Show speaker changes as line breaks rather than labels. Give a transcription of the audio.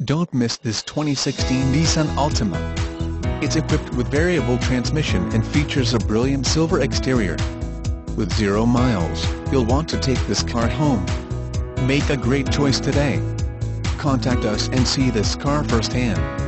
Don't miss this 2016 Nissan Altima. It's equipped with variable transmission and features a brilliant silver exterior. With 0 miles, you'll want to take this car home. Make a great choice today. Contact us and see this car firsthand.